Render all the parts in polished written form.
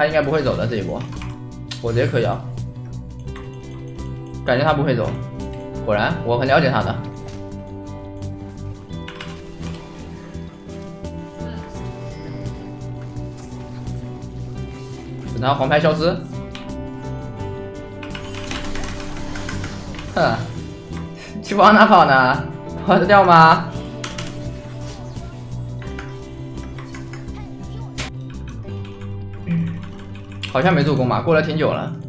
他应该不会走的这一波，我直接嗑药，感觉他不会走。果然，我很了解他的。等他黄牌消失。哼，去往哪跑呢？跑得掉吗？好像没助攻吧，过了挺久了。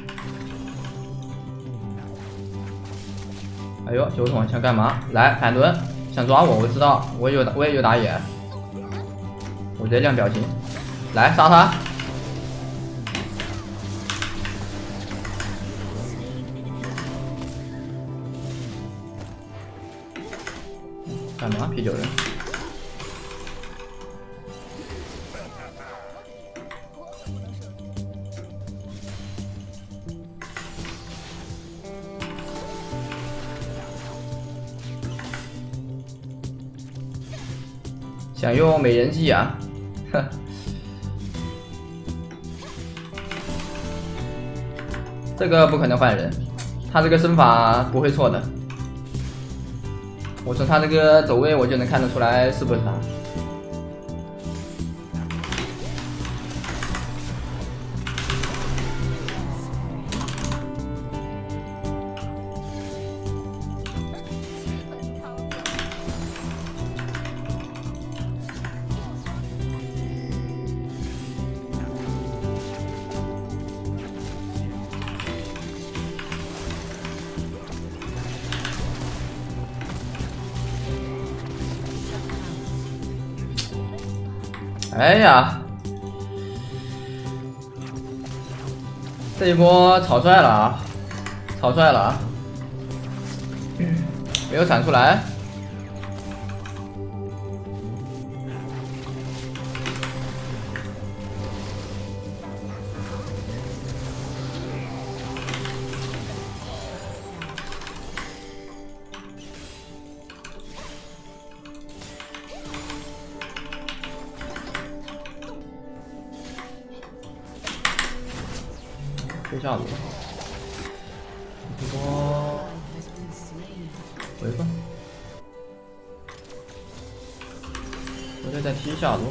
哎呦，酒桶想干嘛？来反蹲，想抓我，我知道，我也有打野，我直接亮表情，来杀他！干嘛？啤酒人？想用美人计啊！哼，这个不可能换人，他这个身法不会错的。我从他这个走位，我就能看得出来是不是他。哎呀，这一波草率了啊！草率了啊！没有闪出来。推下路，这波回吧，我这再踢下路。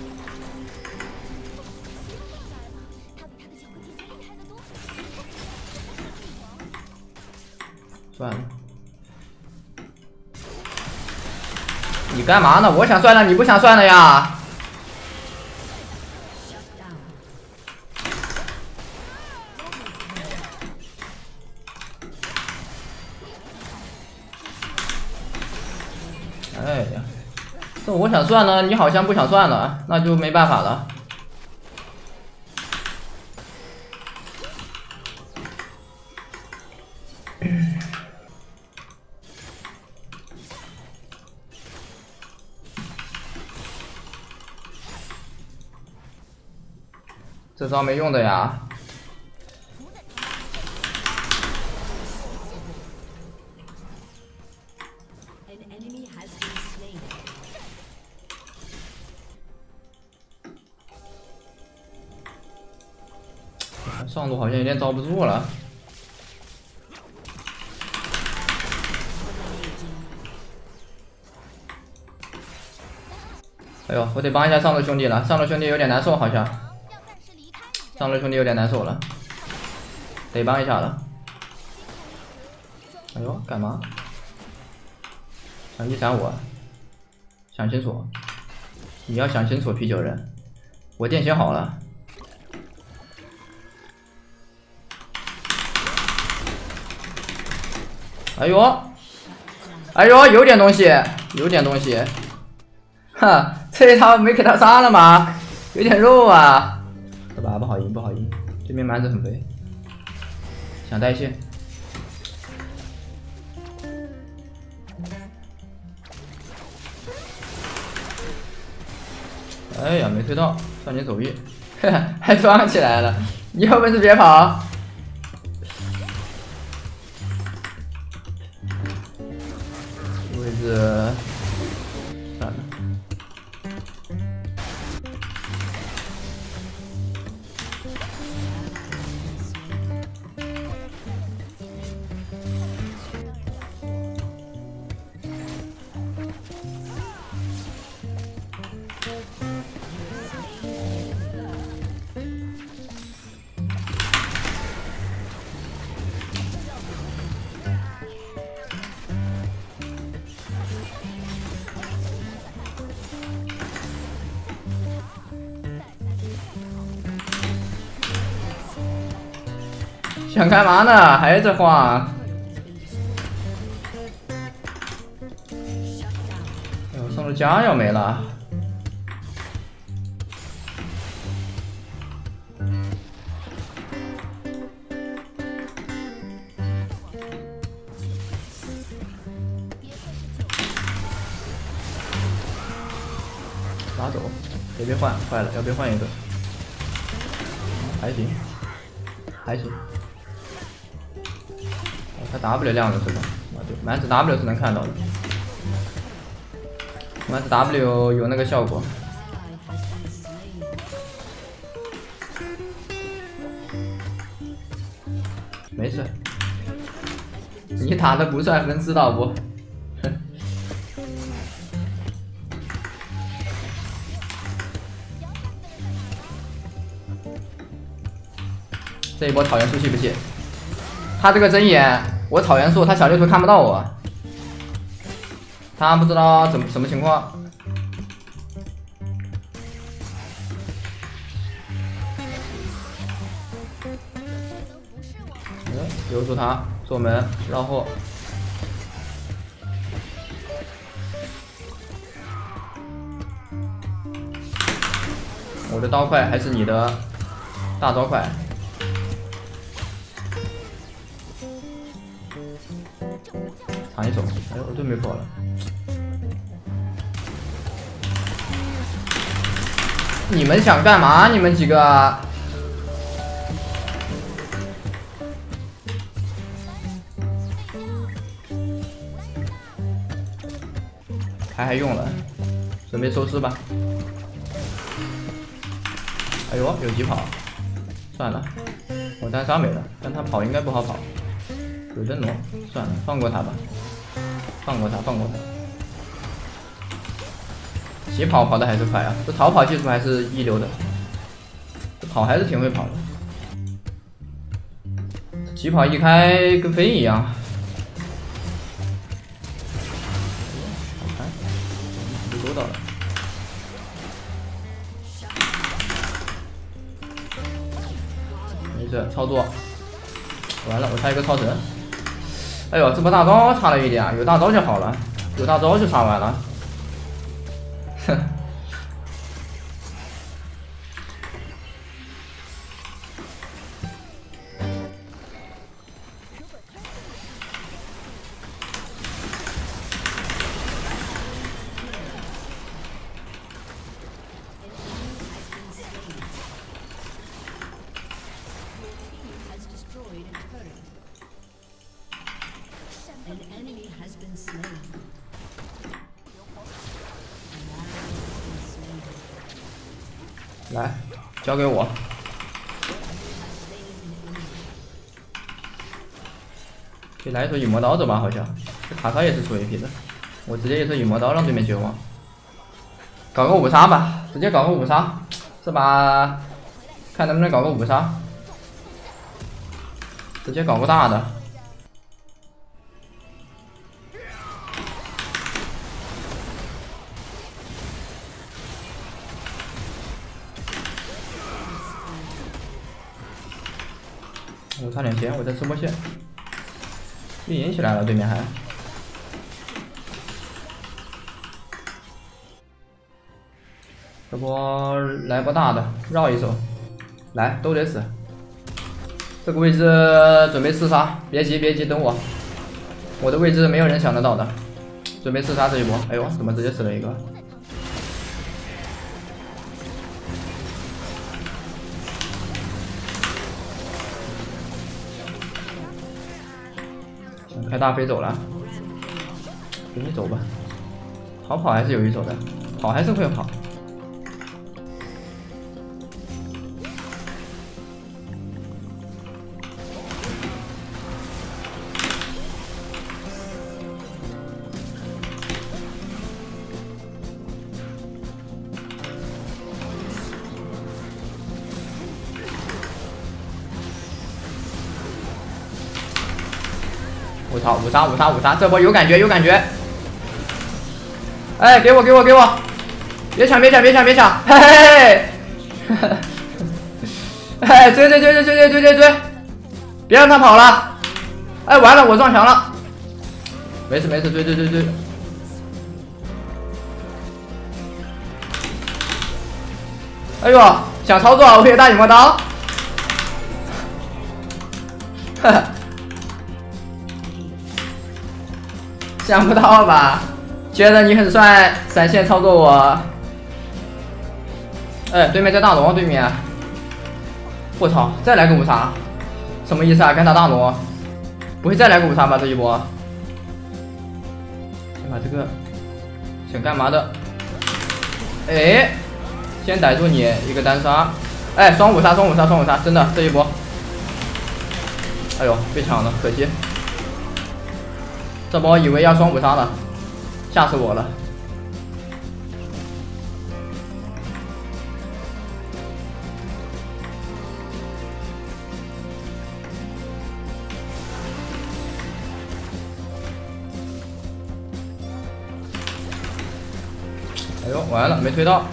算了，你干嘛呢？我想算了，你不想算了呀？哎呀，这我想算了，你好像不想算了，那就没办法了。这招没用的呀。上路好像有点遭不住了。哎呦，我得帮一下上路兄弟了，上路兄弟有点难受，好像。上路兄弟有点难受了，得帮一下了。哎呦，干嘛？想一闪我，想清楚，你要想清楚，啤酒人，我电选好了。哎呦，哎呦，有点东西，有点东西。哈，这一套没给他杀了吗？有点肉啊。这把不好赢，不好赢。对面蛮子很肥，想带线。哎呀，没推到，算你走运，还装起来了。你有本事别跑。位置算了。 想干嘛呢？还在晃？哎呦，送的家要没了。拉走，别被换，坏了，要被换一个。还行，还行。哦，他 W 亮了是吧？啊对，满子 W 是能看到的。满子 W 有那个效果。没事，你打的不算分，知道不？这一波草原树气不气？他这个睁眼，我草原树，他小绿图看不到我，他不知道什么情况。留住他，做门绕后。我的刀快还是你的大招快？藏一手，哎呦，我对没破了。你们想干嘛？你们几个？他还用了，准备收尸吧。哎呦，有疾跑，算了，我单杀没了，但他跑应该不好跑。有灯笼，算了，放过他吧，放过他，放过他。疾跑跑的还是快啊，这逃跑技术还是一流的，这跑还是挺会跑的。疾跑一开跟飞一样。好看，就勾到了。没事，操作。完了，我差一个超神。哎呦，这波大招差了一点，有大招就好了，有大招就杀完了。哼。来，交给我。可以来一手羽魔刀走吧，好像。这卡莎也是出 AP 的，我直接一手羽魔刀让对面绝望。搞个5杀吧，直接搞个5杀，这把看能不能搞个5杀，直接搞个大的。我差点钱，我在吃波线，运营起来了，对面还。这波来波大的，绕一手，来都得死。这个位置准备4杀，别急别急，等我。我的位置没有人想得到的，准备4杀这一波。哎呦，怎么直接死了一个？开大飞走了，给你走吧。逃跑还是有一手的，跑还是会跑。我操！5杀！这波有感觉，有感觉！哎，给我！别抢！嘿嘿！哎，追！ 别让他跑了！哎，完了，我撞墙了。没事没事，追。哎呦，想操作我有大羽毛刀。哈哈，想不到吧？觉得你很帅，闪现操作我。哎，对面在大龙，对面。我操，再来个五杀，什么意思啊？敢打大龙？不会再来个五杀吧？这一波。先把这个，想干嘛的？哎，先逮住你一个单杀。哎，双五杀，真的这一波。哎呦，被抢了，可惜。这波以为要双五杀了，吓死我了。哎呦，完了，没推到。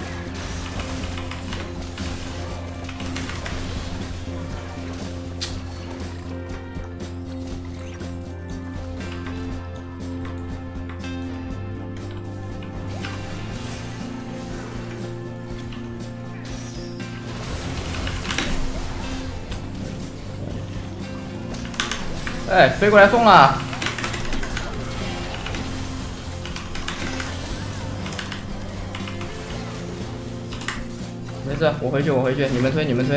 哎，飞过来送了。没事，我回去，你们推。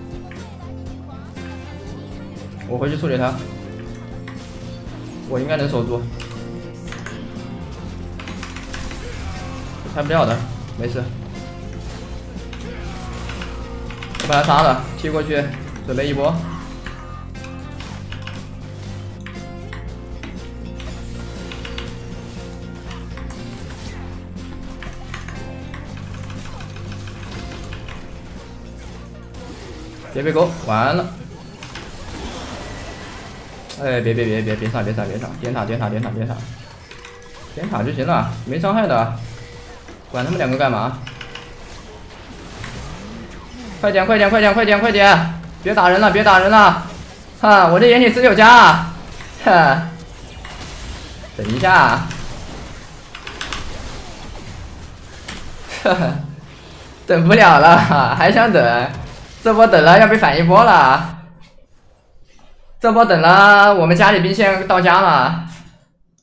我回去处理他，我应该能守住，拆不掉的，没事。我把他杀了，踢过去，准备一波。别被勾，完了。哎，别杀，点塔就行了，没伤害的，管他们两个干嘛？快点，别打人了，哈，我这眼体19加，哈，等一下，呵呵，等不了了，还想等？这波等了要被反一波了，这波等了我们家里兵线到家了。